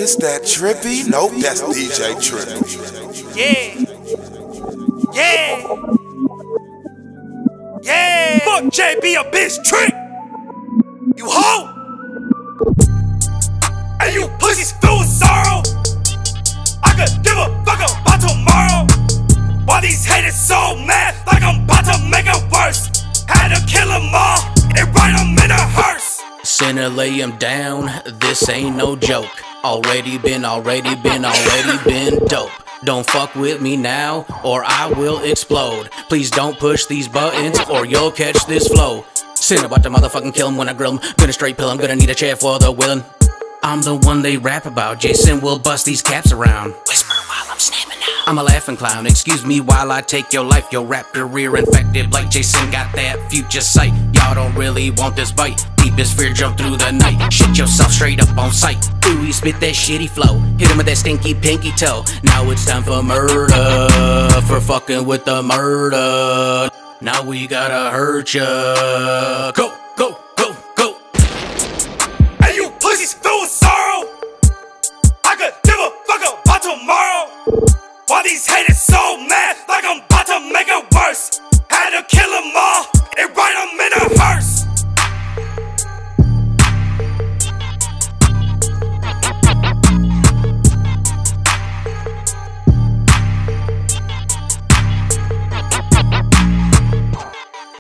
Is that Trippy? Nope, that's DJ Trippy. Yeah. Yeah. Yeah. Fuck JB, a bitch trick. You hoe. And you pussies filled with sorrow. I could give a fuck about tomorrow. Why these haters so mad, like I'm about to make it worse. Had to kill them all and write them in a hearse. Sinner, lay him down, this ain't no joke. Already been dope. Don't fuck with me now, or I will explode. Please don't push these buttons, or you'll catch this flow. Sinner, about to motherfucking kill him when I grill him. Gonna straight pill him, gonna need a chair for the willin'. I'm the one they rap about, Jason will bust these caps around. Whisper while I'm snapping out. I'm a laughing clown, excuse me while I take your life. Your rap career infected like Jason got that future sight. Y'all don't really want this bite. Deepest fear jump through the night. Shit yourself straight up on sight. Ooh, he spit that shitty flow. Hit him with that stinky pinky toe. Now it's time for murder. For fucking with the murder. Now we gotta hurt ya. Go!